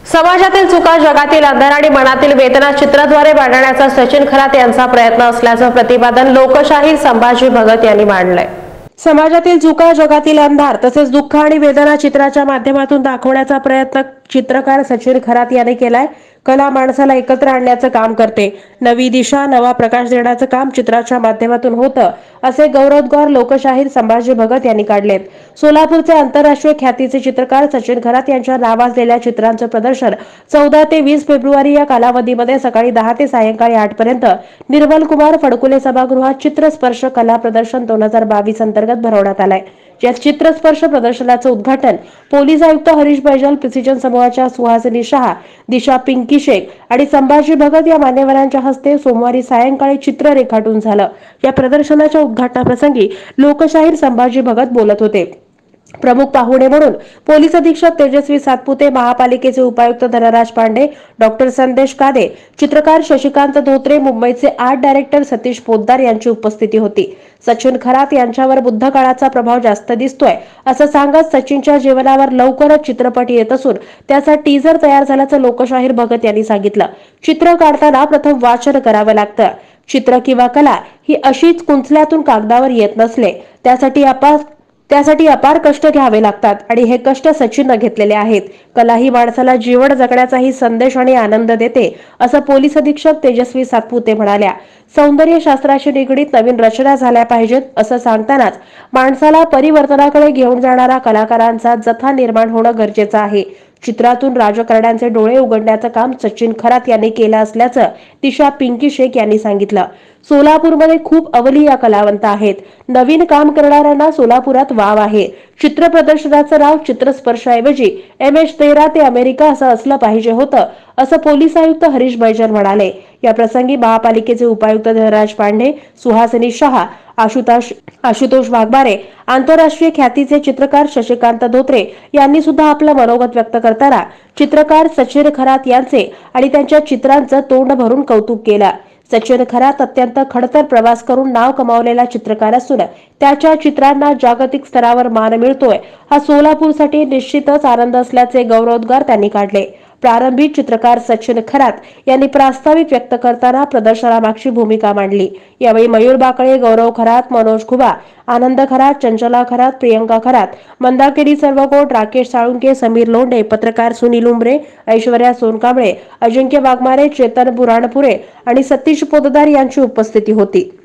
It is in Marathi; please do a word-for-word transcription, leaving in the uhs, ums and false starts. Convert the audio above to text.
समाजातील चुका जगातील अंधार आणि मनातील वेदना चित्राद्वारे मांडण्याचा सचिन खरात यांचा प्रयत्न असल्याचं प्रतिपादन लोकशाहीर संभाजी भगत यांनी मांडलंय। समाजातील चुका जगातील अंधार तसेच दुःख आणि वेदना चित्राच्या माध्यमातून दाखवण्याचा प्रयत्न चित्रकार सचिन खरात यांनी केलाय। कला माणसाला एकत्र आणण्याचं काम करते, नवी दिशा नवा प्रकाश देण्याचं काम चित्राच्या माध्यमातून होतं, असे गौरवोद्गार लोकशाहीर संभाजी भगत यांनी काढलेत। सोलापूरचे आंतरराष्ट्रीय ख्यातीचे चित्रकार सचिन खरात यांच्या नावाजलेल्या चित्रांचं प्रदर्शन चौदा ते वीस फेब्रुवारी या कालावधीमध्ये सकाळी दहा ते सायंकाळी आठ पर्यंत निर्मल कुमार फडकुले सभागृहात चित्रस्पर्श कला प्रदर्शन दोन हजार बावीस अंतर्गत भरवण्यात आलंय। या चित्रस्पर्श प्रदर्शनाचं उद्घाटन पोलीस आयुक्त हरीश बैजल, प्रिसिजन समूहाच्या सुहासिनी शहा, दिशा पिंकी शेख आणि संभाजी भगत या मान्यवरांच्या हस्ते सोमवारी सायंकाळी चित्र रेखाटून झालं। या प्रदर्शनाच्या उद्घाटनाप्रसंगी लोकशाहीर संभाजी भगत बोलत होते। प्रमुख पाहुणे म्हणून पोलीस अधीक्षक तेजस्वी सातपुते, महापालिकेचे उपायुक्त धनराज पांडे, डॉक्टर संदेश कादे, चित्रकार शशिकांत धोत्रे, मुंबईचे आर्ट डायरेक्टर सतीश पोद्दार यांची उपस्थिती होती। सचिन खरात यांच्यावर बुद्ध काळाचा प्रभाव जास्त दिसतोय असं सांगत सचिनच्या जीवनावर लवकरच चित्रपट येत असून त्याचा टीजर तयार झाल्याचं लोकशाहीर भगत यांनी सांगितलं। चित्र काढताना प्रथम वाचन करावं लागतं। चित्र किंवा कला ही अशीच कुंचल्यातून कागदावर येत नसले, त्यासाठी आपण त्यासाठी अपार कष्ट घ्यावे लागतात आणि हे कष्ट सचिनने घेतलेले आहेत। कला ही माणसाला जीवन जगण्याचाही संदेश आणि आनंद देते, असं पोलीस अधीक्षक तेजस्वी सातपुते म्हणाल्या। सौंदर्य शास्त्राशी निगडीत नवीन रचना झाल्या पाहिजेत असं सांगतानाच माणसाला परिवर्तनाकडे घेऊन जाणारा कलाकारांचा जथा निर्माण होणं गरजेचं आहे। चित्रातून राजकारण्यांचे डोळे उघडण्याचं काम सचिन खरात यांनी केलं असल्याचं दिशा पिंकी शेख यांनी सांगितलं। सोलापूरमध्ये खूप अवलिया कलावंत आहेत, नवीन काम करणाऱ्यांना सोलापुरात वाव आहे। चित्र प्रदर्शनाचं नाव चित्रस्पर्शाऐवजी एम एच तेरा ते अमेरिका असं असलं पाहिजे होतं, असं पोलीस आयुक्त हरीश बैजल म्हणाले। या प्रसंगी महापालिकेचे उपायुक्त धनराज पांडे, सुहासिनी शहा, आशुतोष आशुतोष वाघमारे, आंतरराष्ट्रीय ख्यातीचे चित्रकार शशिकांत धोत्रे यांनी सुद्धा आपलं मनोगत व्यक्त करताना चित्रकार सचिन खरात यांचे आणि त्यांच्या चित्रांचं तोंड भरून कौतुक केलं। सचिन खरात अत्यंत खडतर प्रवास करून नाव कमावलेला चित्रकार असून त्याच्या चित्रांना जागतिक स्तरावर मान मिळतोय, हा सोलापूरसाठी निश्चितच आनंद असल्याचे गौरवोद्गार त्यांनी काढले। प्रारंभी चित्रकार सचिन खरात यांनी प्रास्ताविक व्यक्त करताना प्रदर्शनामागची भूमिका मांडली। यावेळी मयूर बाकळे, गौरव खरात, मनोज खुबा, आनंद खरात, चंचला खरात, प्रियंका खरात, मंदाकिनी सर्वकोट, राकेश साळुंके, समीर लोंढे, पत्रकार सुनील उमरे, ऐश्वर्या सोनकांबळे, अजिंक्य वाघमारे, चेतन बुराणपुरे आणि सतीश पोद्दार यांची उपस्थिती होती।